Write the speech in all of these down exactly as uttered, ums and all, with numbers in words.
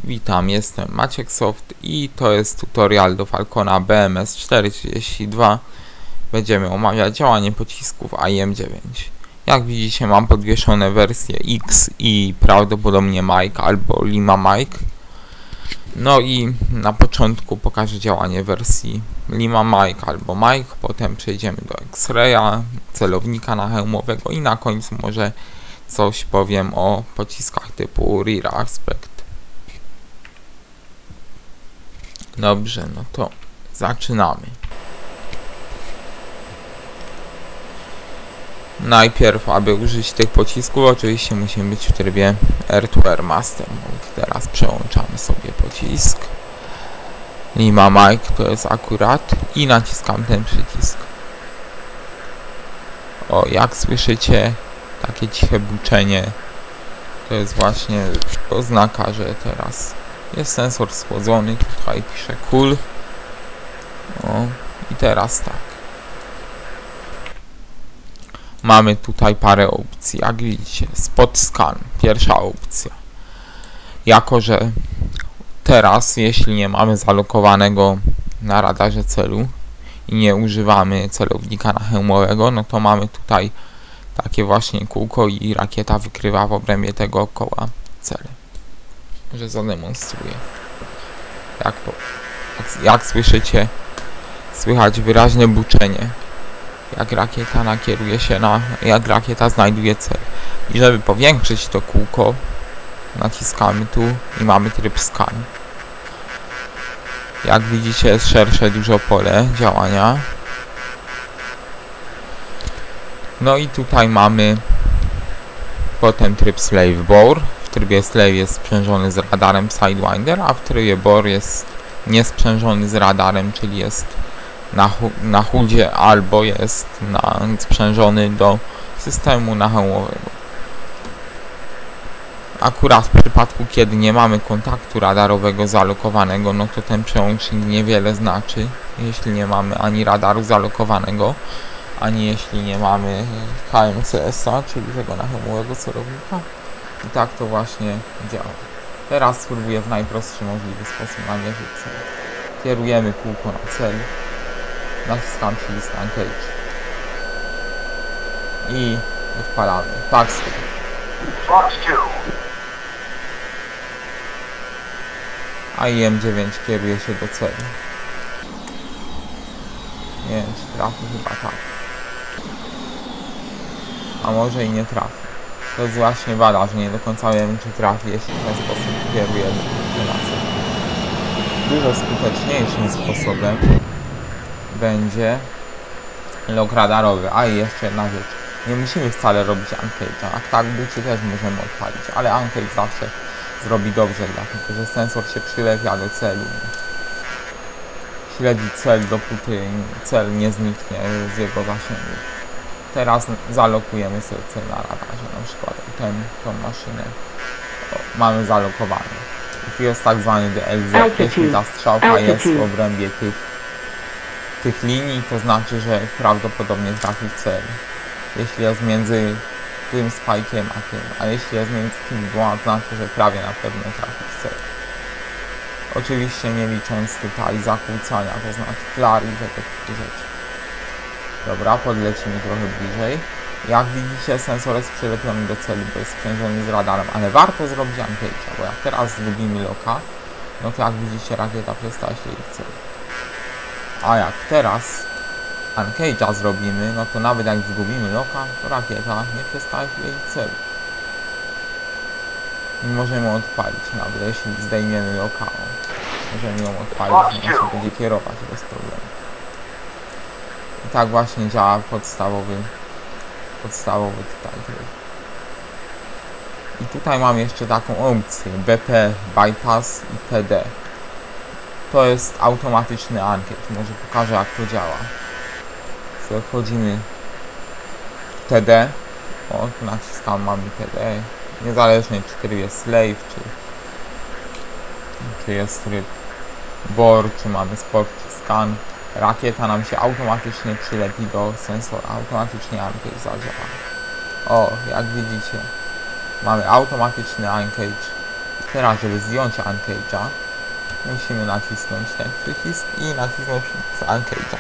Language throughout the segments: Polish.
Witam, jestem Maciek Soft i to jest tutorial do Falcona B M S czterysta trzydzieści dwa. Będziemy omawiać działanie pocisków A I M dziewięć. Jak widzicie, mam podwieszone wersje X i prawdopodobnie Mike albo Lima Mike. No i na początku pokażę działanie wersji Lima Mike albo Mike, potem przejdziemy do X-Raya, celownika nahełmowego i na końcu może coś powiem o pociskach typu Rear Aspect. Dobrze, no to zaczynamy. Najpierw, aby użyć tych pocisków, oczywiście musimy być w trybie R to R Master Mode. Teraz przełączamy sobie pocisk Lima Mike, to jest akurat, i naciskam ten przycisk. O, jak słyszycie, takie ciche buczenie, to jest właśnie oznaka, że teraz jest sensor schłodzony. Tutaj pisze cool. O, i teraz tak. Mamy tutaj parę opcji. Jak widzicie, spot scan, pierwsza opcja. Jako że teraz, jeśli nie mamy zalokowanego na radarze celu i nie używamy celownika nahełmowego, no to mamy tutaj takie właśnie kółko i rakieta wykrywa w obrębie tego koła cel. Że zademonstruję. Jak, po, jak, jak słyszycie, słychać wyraźne buczenie, jak rakieta nakieruje się na, jak rakieta znajduje cel. I żeby powiększyć to kółko, naciskamy tu i mamy tryb scan. Jak widzicie, jest szersze dużo pole działania. No i tutaj mamy potem tryb Slave Bore. W trybie Slave jest sprzężony z radarem Sidewinder, a w trybie Bore jest niesprzężony z radarem, czyli jest na, hu na chudzie albo jest na, sprzężony do systemu nahełmowego. Akurat w przypadku, kiedy nie mamy kontaktu radarowego zalokowanego, no to ten przełącznik niewiele znaczy, jeśli nie mamy ani radaru zalokowanego, ani jeśli nie mamy H M C S-a, czyli tego nahełmowego celownika. I tak to właśnie działa. Teraz spróbuję w najprostszy możliwy sposób namierzyć cel. Kierujemy kółko na cel, naciskam przycisk Engage i odpalamy. Tak, A I M dziewięć kieruje się do celu. Nie wiem, czy trafi, chyba tak. A może i nie trafi. To jest właśnie wada, że nie do końca wiem, czy trafi, jeśli w ten sposób kieruje na cel. Dużo skuteczniejszym sposobem będzie log radarowy. A i jeszcze jedna rzecz. Nie musimy wcale robić Engage'a. Jak tak buczy, też możemy odpalić, ale Engage zawsze zrobi dobrze, dlatego że sensor się przylepia do celu. Śledzi cel, dopóty cel nie zniknie z jego zasięgu. Teraz zalokujemy sobie cel na radarze, na przykład ten, tą maszynę o, mamy zalokowane. I tu jest tak zwany D L Z, jeśli ta strzałka jest w obrębie tych, tych linii, to znaczy, że prawdopodobnie trafi w cel. Jeśli jest między tym spajkiem a tym, a jeśli jest między tymi dwoma, to znaczy, że prawie na pewno trafi w cel. Oczywiście nie licząc tutaj zakłócania, to znaczy flary i tego typu rzeczy. Dobra, podlecimy trochę bliżej. Jak widzicie, sensor jest przylepiony do celu, bo jest sprzężony z radarem, ale warto zrobić Engage'a, bo jak teraz zgubimy loka, no to jak widzicie, rakieta przestaje śledzić cel. A jak teraz Engage'a zrobimy, no to nawet jak zgubimy loka, to rakieta nie przestaje śledzić celu. I możemy odpalić nawet, jeśli zdejmiemy loka, możemy ją odpalić, ona się będzie kierować bez problemu. I tak właśnie działa podstawowy, podstawowy tutaj tryb. I tutaj mam jeszcze taką opcję B P Bypass i T D. To jest automatyczny Engage. Może pokażę, jak to działa. So, wchodzimy w T D. O, tu naciskam, mamy T D. Niezależnie czy tryb jest Slave, czy, czy jest tryb Bore, czy mamy Spot, czy Scan. Rakieta nam się automatycznie przylepi do sensora, automatycznie Engage zadziała. O, jak widzicie, mamy automatyczny Engage Teraz, żeby zdjąć Uncage'a, musimy nacisnąć ten przycisk i nacisnąć z Uncage'a.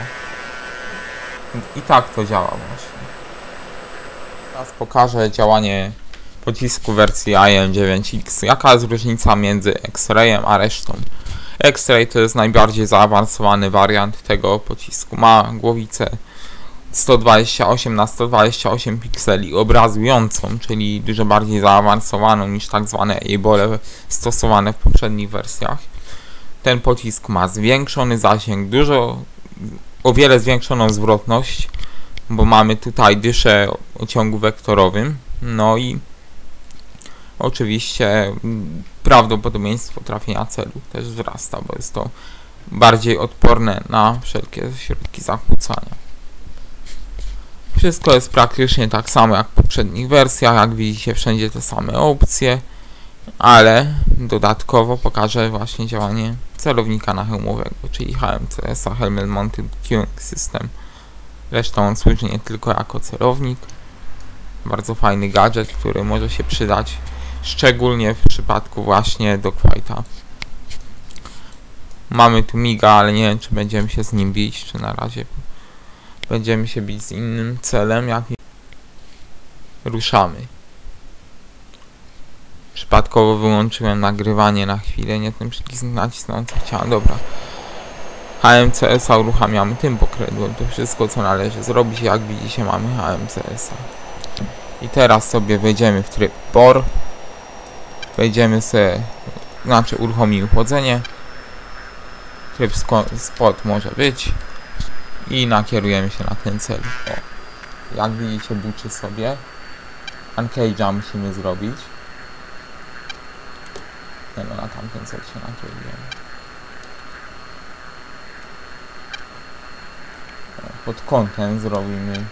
I tak to działa właśnie. Teraz pokażę działanie pocisku wersji I M dziewięć X. Jaka jest różnica między X-Rayem a resztą? X-Ray to jest najbardziej zaawansowany wariant tego pocisku. Ma głowicę sto dwadzieścia osiem na sto dwadzieścia osiem pikseli obrazującą, czyli dużo bardziej zaawansowaną niż tak zwane eyebole stosowane w poprzednich wersjach. Ten pocisk ma zwiększony zasięg, dużo, o wiele zwiększoną zwrotność, bo mamy tutaj dyszę o ciągu wektorowym, no i oczywiście prawdopodobieństwo trafienia celu też wzrasta, bo jest to bardziej odporne na wszelkie środki zakłócania. Wszystko jest praktycznie tak samo jak w poprzednich wersjach, jak widzicie wszędzie te same opcje, ale dodatkowo pokażę właśnie działanie celownika nahełmowego, czyli H M C S, Helmet Mounted Tuning System. Zresztą on służy nie tylko jako celownik. Bardzo fajny gadżet, który może się przydać szczególnie w przypadku właśnie dogfighta. Mamy tu miga, ale nie wiem, czy będziemy się z nim bić, czy na razie będziemy się bić z innym celem, jak ruszamy. Przypadkowo wyłączyłem nagrywanie na chwilę, nie ten przycisk nacisnący chciałem, dobra. H M C S-a uruchamiamy tym pokrętłem, to wszystko co należy zrobić, jak widzicie mamy H M C S-a. I teraz sobie wejdziemy w tryb P O R, wejdziemy sobie, znaczy uruchomimy chłodzenie, tryb spot może być i nakierujemy się na ten cel. O, jak widzicie buczy sobie, Uncage'a musimy zrobić. Nie no, na tamten cel się nakierujemy. Pod kątem zrobimy,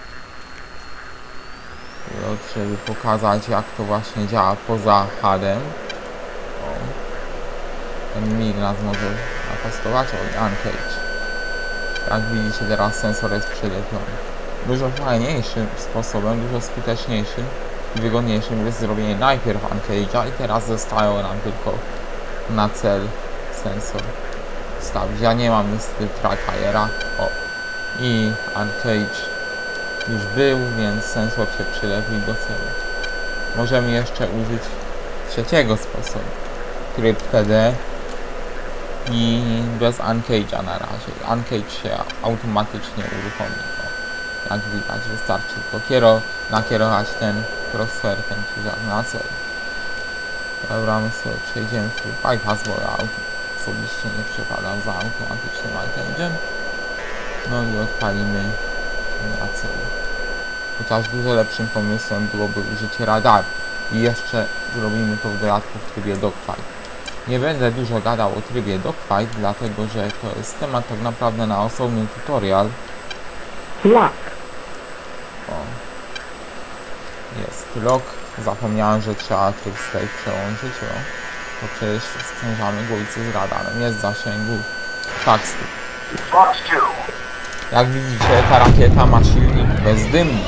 żeby pokazać jak to właśnie działa poza hadem. O, ten mig nas może napastować, o, Uncage. Jak widzicie teraz sensor jest przylepiony. Dużo fajniejszym sposobem, dużo skuteczniejszym i wygodniejszym jest zrobienie najpierw Uncage'a i teraz zostało nam tylko na cel sensor wstawić. Ja nie mam niestety trackera. O, i Uncage już był, więc sensor się przylepił do celu. Możemy jeszcze użyć trzeciego sposobu, tryb T D i bez Uncage'a na razie. Uncage się automatycznie uruchomi. O, jak widać, wystarczy tylko kiero, nakierować ten crosshair, ten krzyżak na cel. Dobra, my sobie przejdziemy w tryb bypass, bo ja osobiście nie przepadam za automatycznym Uncage'em. No i odpalimy na cel. Chociaż dużo lepszym pomysłem byłoby użycie radaru. I jeszcze zrobimy to w dodatku w trybie dogfight. Nie będę dużo gadał o trybie dogfight, dlatego że to jest temat tak naprawdę na osobny tutorial. Lock. O. Jest lock. Zapomniałem, że trzeba tryb slave przełączyć. O. To przecież sprzężamy głowicę z radarem. Jest w zasięgu takstu. Jak widzicie, ta rakieta ma silnik bezdymny.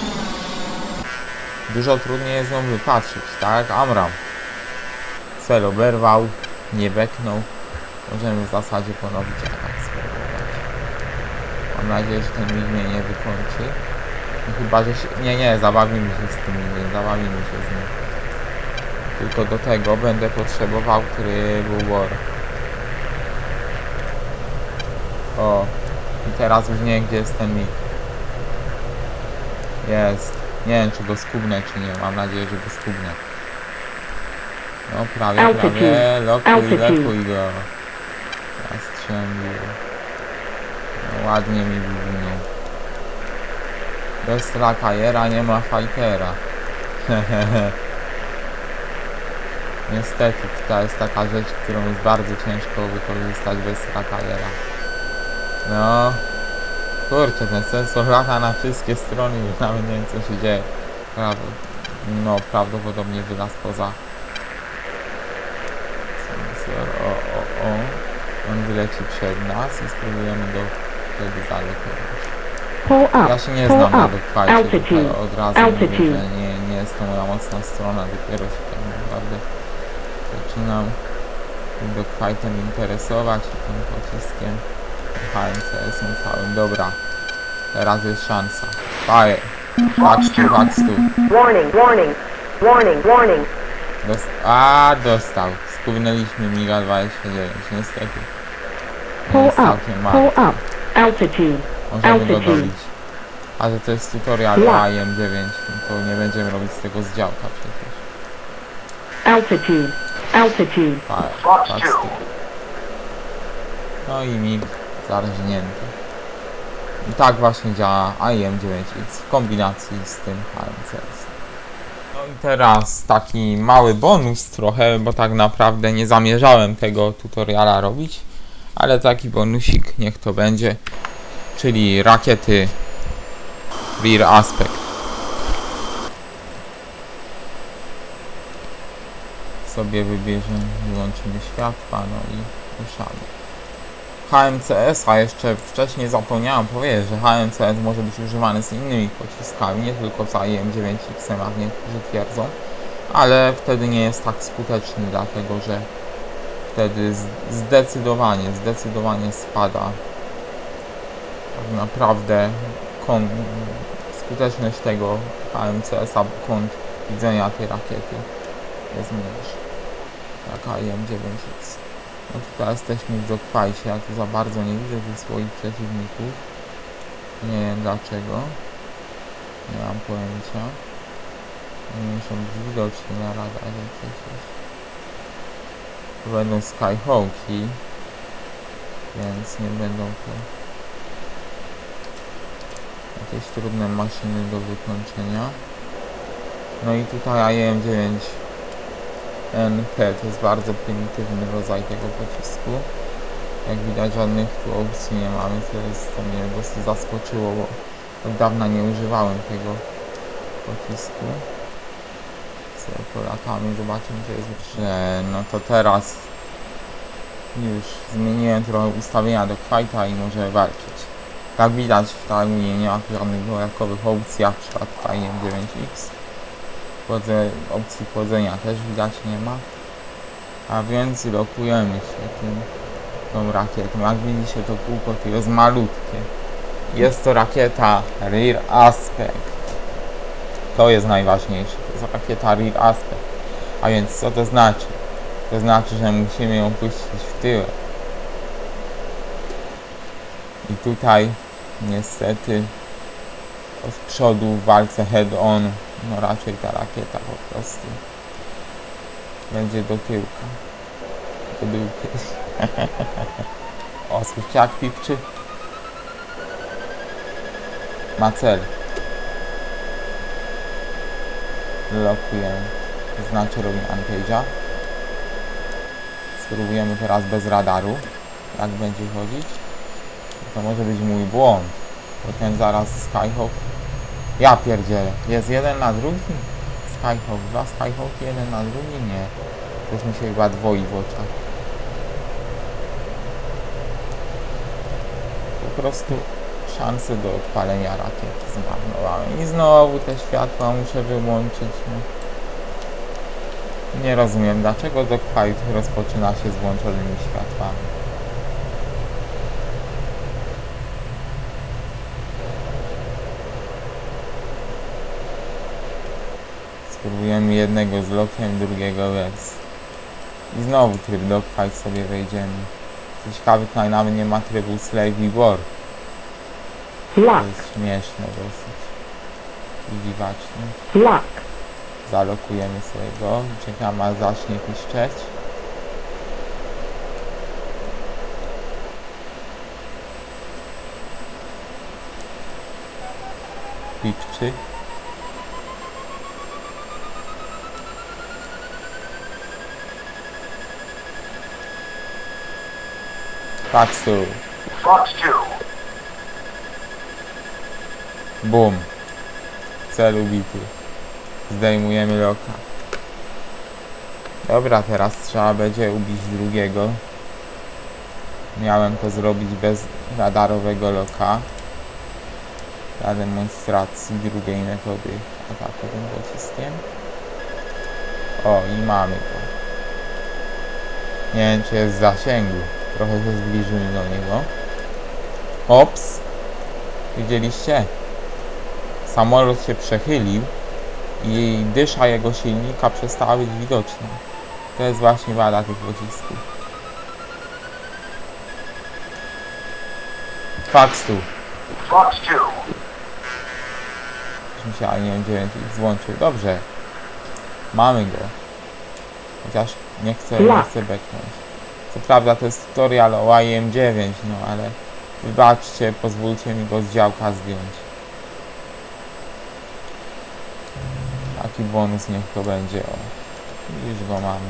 Dużo trudniej jest ją wypatrzyć, tak jak Amram. Cel oberwał, nie beknął. Możemy w zasadzie ponowić atak spróbować. Mam nadzieję, że ten mig mnie nie wykończy. No chyba, że się... Nie, nie, zabawimy się z tym migiem, zabawimy się z nim. Tylko do tego będę potrzebował trybu war. O. I teraz już nie wiem, gdzie jest ten mig. Jest. Nie wiem, czy go skubnę, czy nie. Mam nadzieję, że go skubnę. No prawie, prawie. Lokuj, lokuj go. Zastrzęlił. No, ładnie mi wyginął. Bez trackera nie ma fightera. Niestety, to jest taka rzecz, którą jest bardzo ciężko wykorzystać bez trackera. No, kurczę, ten sensor lata na wszystkie strony, już nawet nie wiem co się dzieje. No, prawdopodobnie wylazł poza sensor. O, o, o. On wyleci przed nas i spróbujemy go wtedy zalekować. Ja się nie znam na dogfightie, od razu mówię, że nie, nie jest to moja mocna strona, dopiero się tak naprawdę zaczynam tym dogfightem interesować i tym pociskiem H M C S-em całym. Dobra, teraz jest szansa. Fire! Patrz tu, patrz tu. Warning, warning, warning, warning. Dost A, dostał. Skównęliśmy miga dwadzieścia dziewięć, niestety. Pull Jest up, całkiem pull mało. up. Altitude, Możemy go altitude. dobić. A że to jest tutorial Ja. A I M dziewięć, to nie będziemy robić z tego z działka przecież. altitude, altitude. Fire, patrz tu. No i mig zarżnięty. I tak właśnie działa A I M dziewięć X w kombinacji z tym H M C S. No i teraz taki mały bonus trochę, bo tak naprawdę nie zamierzałem tego tutoriala robić, ale taki bonusik niech to będzie, czyli rakiety Rear Aspect. Sobie wybierzemy, wyłączymy światła, no i ruszamy. H M C S, a jeszcze wcześniej zapomniałem powiedzieć, że H M C S może być używany z innymi pociskami, nie tylko z A I M dziewięć X, jak niektórzy twierdzą, ale wtedy nie jest tak skuteczny, dlatego że wtedy zdecydowanie, zdecydowanie spada tak naprawdę kąt, skuteczność tego H M C S-a, kąt widzenia tej rakiety jest mniejszy, jak A I M dziewięć X. No tutaj jesteśmy w dogfightie, ja tu za bardzo nie widzę tych swoich przeciwników. Nie wiem dlaczego. Nie mam pojęcia. Oni muszą być widoczni na radarze przecież. To będą Skyhawki, więc nie będą to jakieś trudne maszyny do wykończenia. No i tutaj A I M dziewięć N P to jest bardzo prymitywny rodzaj tego pocisku. Jak widać, żadnych tu opcji nie mamy, co jest, to mnie dosyć zaskoczyło, bo od dawna nie używałem tego pocisku. Sobie polatamy, zobaczymy, co jest lepsze. No to teraz już zmieniłem trochę ustawienia do dogfighta i może walczyć. Jak widać, w Taiwanie nie ma tu żadnych dodatkowych opcji, jak w przypadku A I M dziewięć X. Opcji chłodzenia też widać nie ma, a więc lokujemy się tym, tą rakietą. Jak widzicie, to kółko to jest malutkie. Jest to rakieta Rear Aspect. To jest najważniejsze, to jest rakieta Rear Aspect. A więc co to znaczy? To znaczy, że musimy ją puścić w tył. I tutaj niestety od przodu w walce head-on, no raczej ta rakieta po prostu będzie do tyłka. Do tyłka. O, słyszycie jak pipczy? Ma cel. Lokujemy. To znaczy robimy antage'a. Spróbujemy teraz bez radaru. Jak będzie chodzić? To może być mój błąd. Potem zaraz Skyhawk. Ja pierdzielę. Jest jeden na drugim? Skyhawk. Dwa Skyhawki, jeden na drugim? Nie. To już mi się chyba dwoi w oczach. Po prostu szanse do odpalenia rakiet zmarnowałem. I znowu te światła muszę wyłączyć. Nie rozumiem, dlaczego dogfight rozpoczyna się z włączonymi światłami. Spróbujemy jednego z lokiem, drugiego bez. I znowu tryb dogfight sobie wejdziemy. Co ciekawe, tutaj nawet nie ma trybu Slavey War. To jest śmieszne dosyć. I dziwaczne. Lock. Zalokujemy sobie go. Czekamy aż zacznie piszczeć. Pipczy. Patrz tu. Bum. Cel ubity. Zdejmujemy loka. Dobra, teraz trzeba będzie ubić drugiego. Miałem to zrobić bez radarowego loka. Dla demonstracji drugiej metody ataku tym pociskiem. O, i mamy go. Nie wiem, czy jest w zasięgu. Trochę się zbliżymy do niego. Ops! Widzieliście? Samolot się przechylił i dysza jego silnika przestała być widoczna. To jest właśnie wada tych pocisków. Fax tu. Fox two. Już mi się A I M dziewięć złączył. Dobrze. Mamy go. Chociaż nie chcę, nie chcę beknąć. Co prawda to jest tutorial o A I M dziewięć, no ale wybaczcie, pozwólcie mi go z działka zdjąć. Taki bonus niech to będzie. O, już go mamy.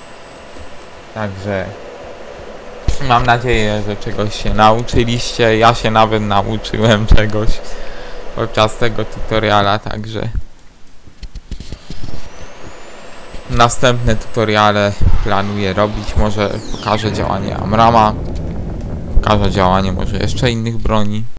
Także mam nadzieję, że czegoś się nauczyliście. Ja się nawet nauczyłem czegoś podczas tego tutoriala, także następne tutoriale planuję robić. Może pokażę działanie Amrama, pokażę działanie może jeszcze innych broni.